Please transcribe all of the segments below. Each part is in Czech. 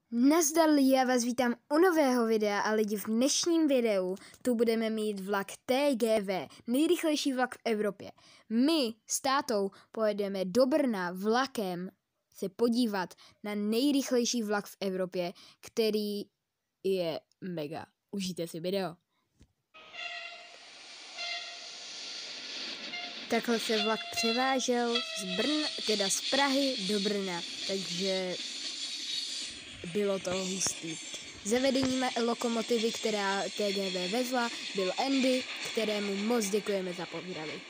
Nazdar, já vás vítám u nového videa a lidi, v dnešním videu tu budeme mít vlak TGV, nejrychlejší vlak v Evropě. My s tátou pojedeme do Brna vlakem se podívat na nejrychlejší vlak v Evropě, který je mega. Užijte si video. Takhle se vlak převážel z Prahy do Brna, takže bylo to hustý. Zavedením lokomotivy, která TGV vezla, byl Andy, kterému moc děkujeme za pozdravy.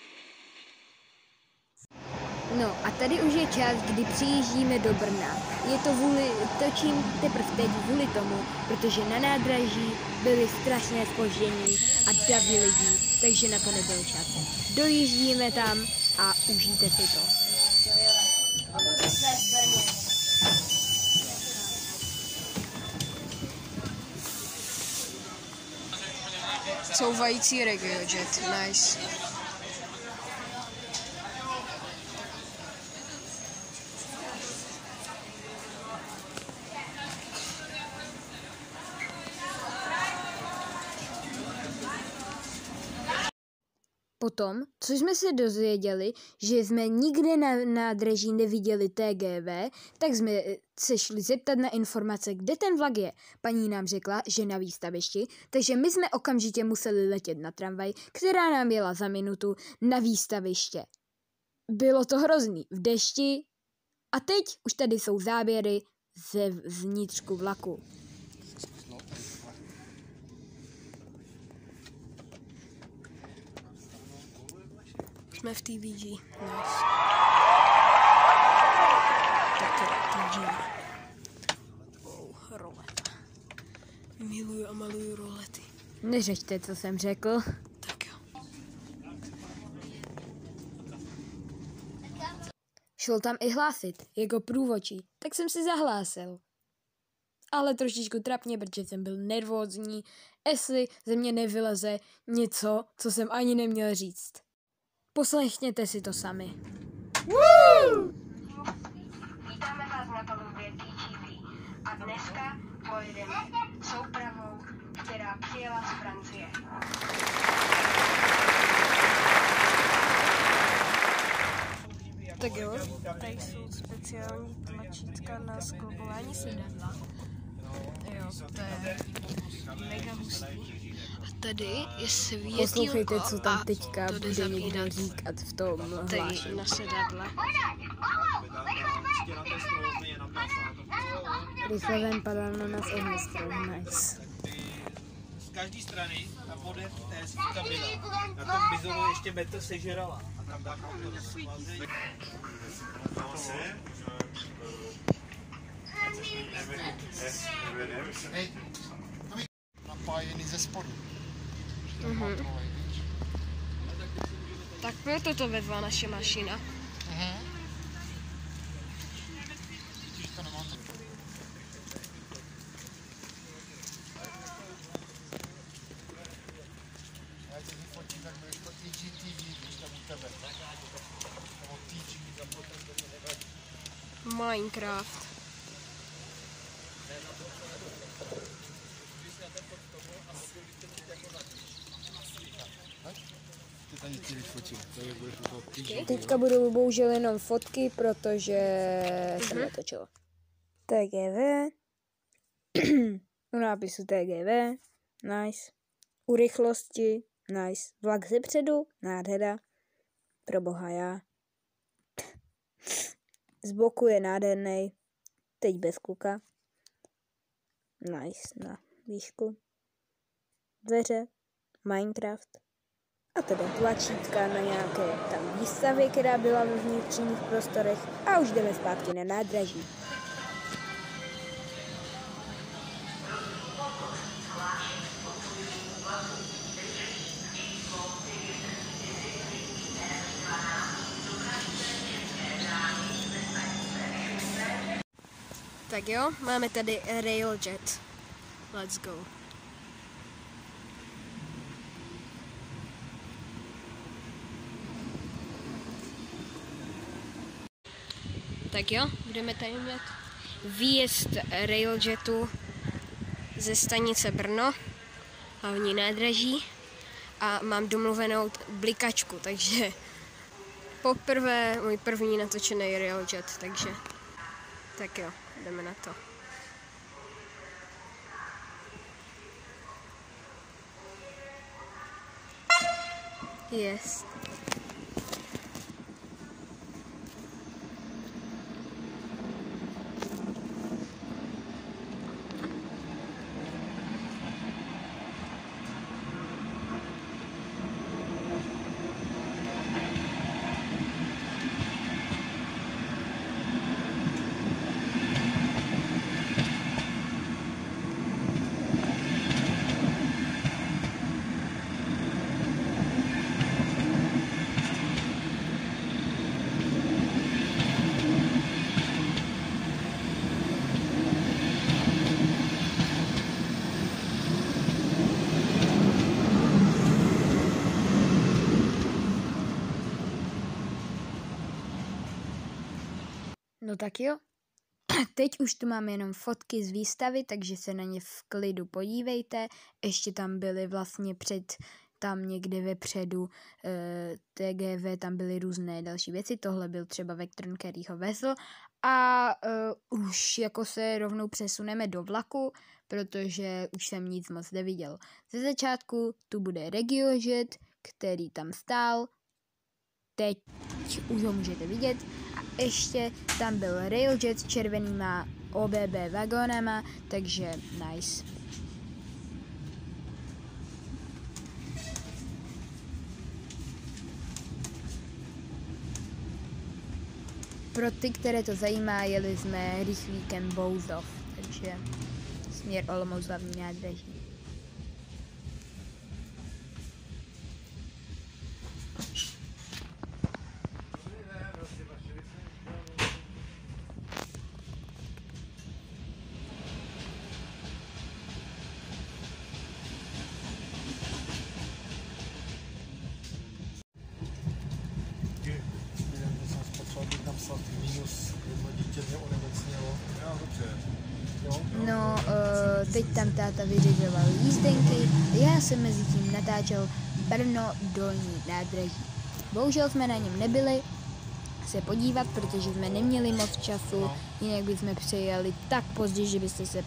No a tady už je čas, kdy přijíždíme do Brna. Točím teprve teď kvůli tomu, protože na nádraží byly strašné zpoždění a davy lidí, takže na to nebyl čas. Dojíždíme tam a užijte si to. Couvající RegioJet, nice. Potom, co jsme se dozvěděli, že jsme nikde na nádraží neviděli TGV, tak jsme se šli zeptat na informace, kde ten vlak je. Paní nám řekla, že na výstavišti, takže my jsme okamžitě museli letět na tramvaj, která nám jela za minutu na výstaviště. Bylo to hrozný, v dešti a teď už tady jsou záběry ze vnitřku vlaku. Jsme v TVG, nice. Tak to TVG. Roleta. Miluju a maluju rolety. Neřešte, co jsem řekl. Tak jo. Šlo tam i hlásit, jako průvodčí, tak jsem si zahlásil. Ale trošičku trapně, protože jsem byl nervózní, jestli ze mě nevyleze něco, co jsem ani neměl říct. Poslechněte si to sami. Vítáme vás na palubě TGV a dneska pojedeme soupravou, která přijela z Francie. Tak jo, tady jsou speciální tlačítka na sklopování sedadla. Jo, to je mega hustý. A tady je světýlko. Poslouchejte, co tam teďka to jde bude někdo zapínat říkat v tom hlášení. tady na sedadle. Rychle ven padá na nás ohnistroj, nice. Z každé strany a pode té hezký byla. Na tom bizonu ještě metr sežrala. A tam tak napájený ze spodu. Tak proto to vezla naše mašina. Já tě vyfotím, tak budeš to IGTV, když tam u tebe. Nebo TG. Minecraft. Ty tady ti vyfotím, tady budeš u toho TG. Teďka budou bohužel jenom fotky, protože jsem natočila. TGV. U nápisu TGV. Nice. U rychlosti. Nice. Vlak zepředu. Nádhera. Proboha já. Z boku je nádherný. Teď bez kluka. Nice. Na výšku. Dveře. Minecraft. A teda tlačítka na nějaké tam výstavy, která byla ve vnitřních prostorech. A už jdeme zpátky na nádraží. Tak jo, máme tady RailJet. Let's go. Tak jo, budeme tady mít výjezd Railjetu ze stanice Brno, hlavní nádraží, a mám domluvenou blikačku, takže poprvé můj první natočený Railjet, takže tak jo, jdeme na to. Yes. No tak jo. Teď už tu mám jenom fotky z výstavy, takže se na ně v klidu podívejte. Ještě tam byly vlastně tam někde vepředu TGV, tam byly různé další věci. Tohle byl třeba Vectron, který ho vezl. A už jako se rovnou přesuneme do vlaku, protože už jsem nic moc neviděl. Ze začátku tu bude RegioJet, který tam stál. Teď už ho můžete vidět. A ještě tam byl Railjet s červenýma OBB vagónama, takže nice. Pro ty, které to zajímá, jeli jsme rychlíkem Bouzov, takže směr Olomouc hlavní nádraží. No, teď tam táta vyřizoval jízdenky, já jsem mezi tím natáčel Brno dolní nádraží. Bohužel jsme na něm nebyli se podívat, protože jsme neměli moc času, jinak bychom přijeli tak pozdě, že byste se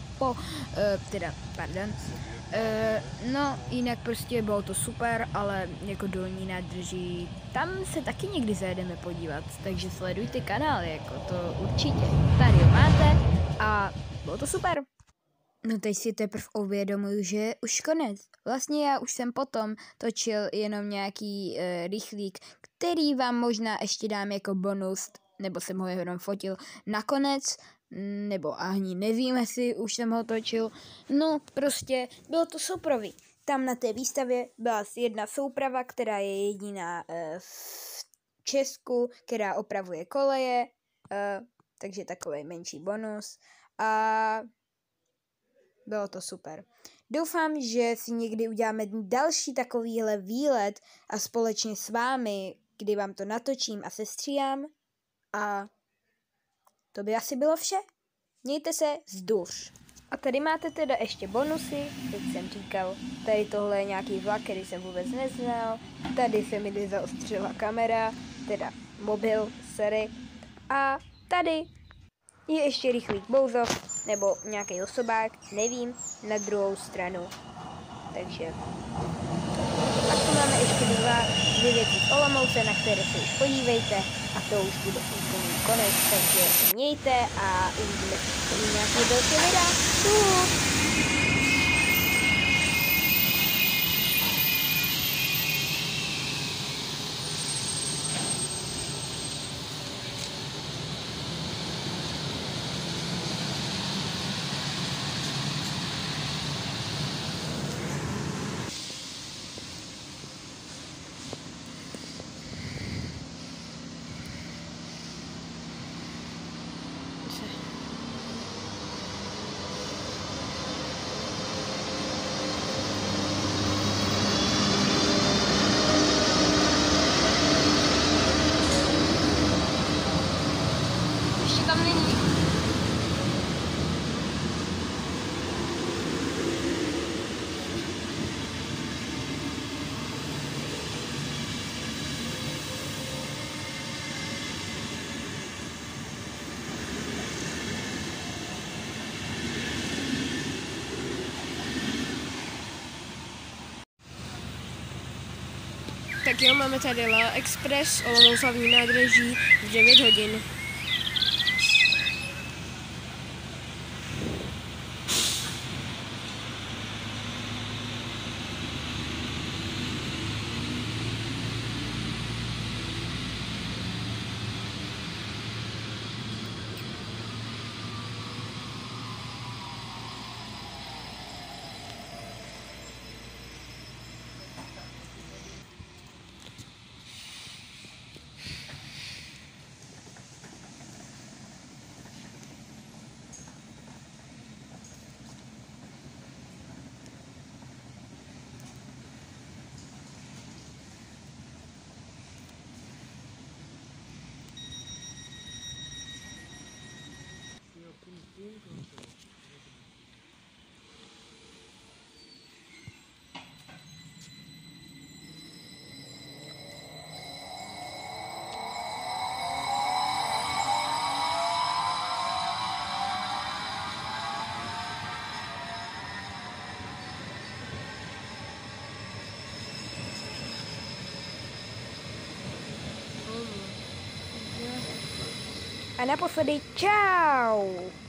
no, jinak prostě bylo to super, ale jako dolní nádrží, tam se taky někdy zajedeme podívat, takže sledujte kanál, jako to určitě. Tady ho máte a bylo to super. No teď si teprve uvědomuji, že je už konec. Vlastně já už jsem potom točil jenom nějaký rychlík, který vám možná ještě dám jako bonus, nebo jsem ho jenom fotil nakonec, nebo ani nevím, jestli už jsem ho točil. No prostě bylo to soupravy. Tam na té výstavě byla jedna souprava, která je jediná v Česku, která opravuje koleje, takže takový menší bonus. A bylo to super. Doufám, že si někdy uděláme další takovýhle výlet a společně s vámi, kdy vám to natočím a sestříhám. A to by asi bylo vše. Mějte se vzduš. A tady máte teda ještě bonusy, jak jsem říkal. Tady tohle je nějaký vlak, který jsem vůbec neznal. Tady se mi zaostřila kamera, teda mobil, sorry. A tady je ještě rychlík Bouzov, nebo nějaký osobák, nevím, na druhou stranu. Takže pak tu máme ještě dvě věci z Olomouce, na které se už podívejte, a to už bude úplný konec, takže se mějte a uvidíme se u nějakého dalšího videa. Tak jo, máme tady La Express, Olomouc hlavní nádraží v 9 hodin. A naposledy čau!